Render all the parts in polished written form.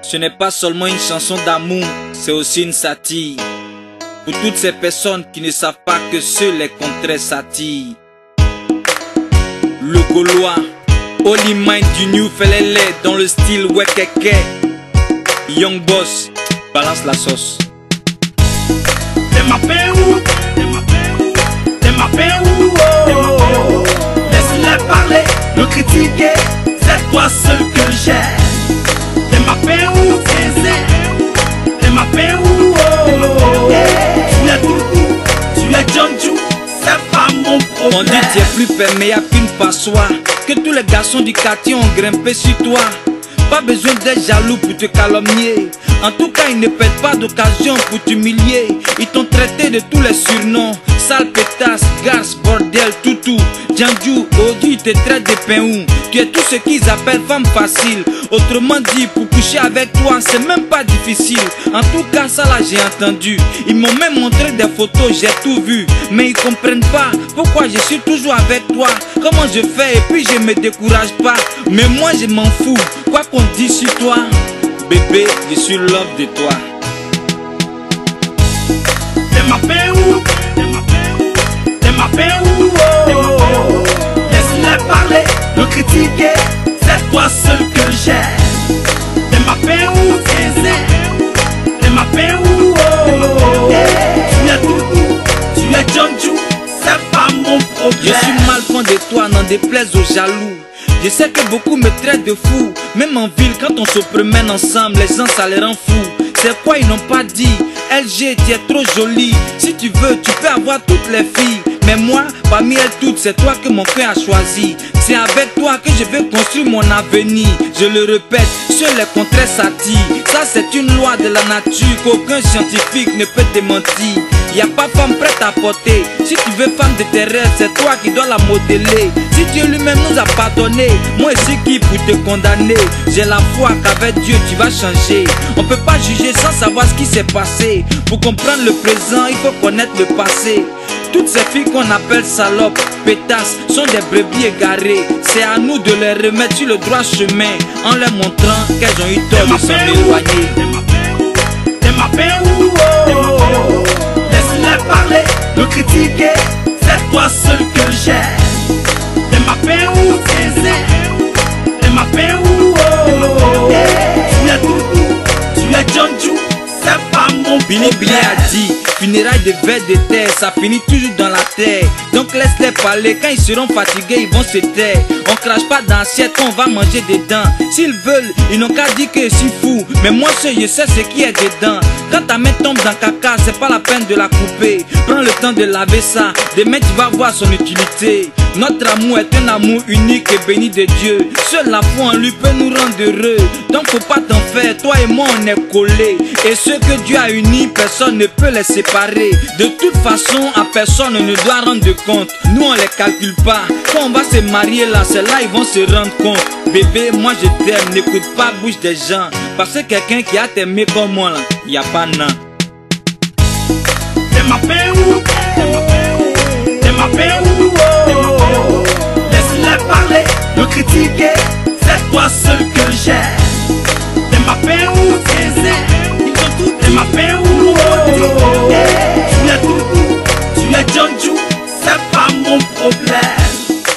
Ce n'est pas seulement une chanson d'amour, c'est aussi une satire. Pour toutes ces personnes qui ne savent pas que seuls les contraires s'attirent. Le Gaulois, Holy Mind du New Felele dans le style Wekeke. Young Boss, balance la sauce. T'es ma paix ou, t'es ma paix ou, oh. Laisse-les parler, le critiquer, c'est toi seul que j'aime. T'es ma paix ou, t'es ma paix ou, oh. Tu es Doudou, tu es Djandjou, c'est pas mon problème. On dit tu es plus perméable qu'une passoire, que tous les garçons du quartier ont grimpé sur toi. Pas besoin d'être jaloux pour te calomnier. En tout cas, ils ne perdent pas d'occasion pour t'humilier. Ils t'ont traité de tous les surnoms: sale pétasse, garce, bordel, toutou, Djandjou, Odi, ils te traitent de péou. Tu es tout ce qu'ils appellent femme facile. Autrement dit, pour coucher avec toi, c'est même pas difficile. En tout cas, ça là j'ai entendu. Ils m'ont même montré des photos, j'ai tout vu. Mais ils comprennent pas pourquoi je suis toujours avec toi. Comment je fais et puis je me décourage pas. Mais moi je m'en fous, quoi qu'on dise sur toi. Bébé, je suis love de toi. T'es ma paix ou, t'es ma paix ou, oh. Laisse-les parler, le critiquer, c'est toi seul que j'aime. T'es ma paix ou, t'es ma paix ou, oh. Tu es Doudou, tu es Djandjou, c'est pas mon problème. Je suis mal fond de toi, n'en déplaise aux jaloux. Je sais que beaucoup me traitent de fou. Même en ville, quand on se promène ensemble, les gens ça les rend fous. C'est quoi ils n'ont pas dit? LG, tu es trop jolie. Si tu veux, tu peux avoir toutes les filles. Mais moi, parmi elles toutes, c'est toi que mon cœur a choisi. C'est avec toi que je vais construire mon avenir. Je le répète, seuls les contraires s'attirent. Ça c'est une loi de la nature qu'aucun scientifique ne peut démentir. Y a pas femme prête à porter. Si tu veux femme de tes rêves, c'est toi qui dois la modeler. Si Dieu lui-même nous a pardonné, moi je suis qui pour te condamner? J'ai la foi qu'avec Dieu tu vas changer. On peut pas juger sans savoir ce qui s'est passé. Pour comprendre le présent, il faut connaître le passé. Toutes ces filles qu'on appelle salopes, pétasses, sont des brebis égarées. C'est à nous de les remettre sur le droit chemin, en leur montrant qu'elles ont eu tort de s'en éloigner. T'es ma paix ou, oh. Laisse-les parler, le critiquer, c'est toi seul que j'aime. T'es ma paix ou, t'es ma paix ou, oh. Tu es Doudou, tu es Djandjou, c'est pas mon problème. Billy a dit, funérailles de vers de terre, ça finit toujours dans la terre. Donc laisse-les parler, quand ils seront fatigués, ils vont se taire. On crache pas dans l'assiette, on va manger dedans. S'ils veulent, ils n'ont qu'à dire que je suis fou. Mais moi seul, je sais ce qui est dedans. Quand ta main tombe dans caca, c'est pas la peine de la couper. Prends le temps de laver ça, demain tu vas voir son utilité. Notre amour est un amour unique et béni de Dieu. Seule la foi en lui peut nous rendre heureux. Donc faut pas t'en faire, toi et moi on est collés. Et ce que Dieu a uni, personne ne peut les séparer. De toute façon, à personne ne doit rendre compte. Nous on les calcule pas. Quand on va se marier là, c'est là ils vont se rendre compte. Bébé, moi je t'aime, n'écoute pas la bouche des gens. Parce que quelqu'un qui a t'aimé comme moi là, y a pas non. T'es ma paix ou, t'es ma paix ou, oh. Laisse-les parler, le critiquer, c'est toi seul que j'aime. T'es ma paix ou, t'es ma paix ou, oh. Tu es Doudou, tu es Djandjou, c'est pas mon problème.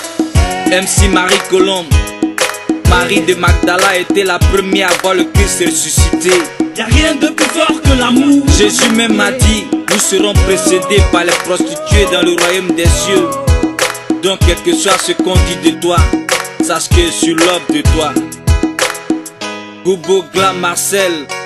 MC Marie Colombe, Marie de Magdala était la première à voir le Christ ressuscité. Y'a rien de plus fort que l'amour. Jésus même a dit, nous serons précédés par les prostituées dans le royaume des cieux. Donc quel que soit ce qu'on dit de toi, sache que je suis l'homme de toi. Bobo Glam Marcel.